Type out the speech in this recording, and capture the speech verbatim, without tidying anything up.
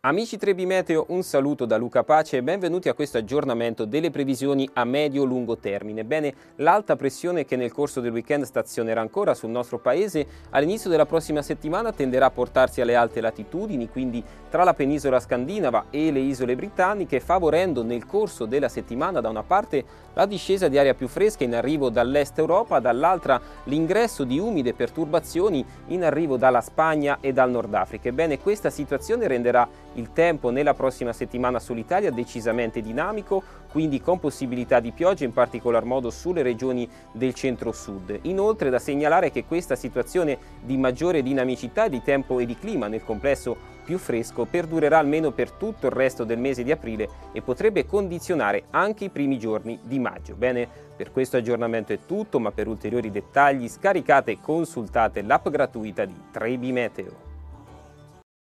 Amici tre B Meteo, un saluto da Luca Pace e benvenuti a questo aggiornamento delle previsioni a medio-lungo termine. Bene, l'alta pressione che nel corso del weekend stazionerà ancora sul nostro paese all'inizio della prossima settimana tenderà a portarsi alle alte latitudini, quindi tra la penisola scandinava e le isole britanniche, favorendo nel corso della settimana da una parte la discesa di aria più fresca in arrivo dall'est Europa, dall'altra l'ingresso di umide perturbazioni in arrivo dalla Spagna e dal Nord Africa. Ebbene, questa situazione renderà il tempo nella prossima settimana sull'Italia decisamente dinamico, quindi con possibilità di piogge in particolar modo sulle regioni del centro-sud. Inoltre da segnalare che questa situazione di maggiore dinamicità di tempo e di clima nel complesso più fresco perdurerà almeno per tutto il resto del mese di aprile e potrebbe condizionare anche i primi giorni di maggio. Bene, per questo aggiornamento è tutto, ma per ulteriori dettagli scaricate e consultate l'app gratuita di tre B Meteo.